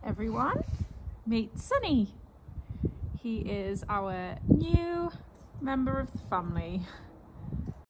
everyone, meet Sunny. He is our new member of the family.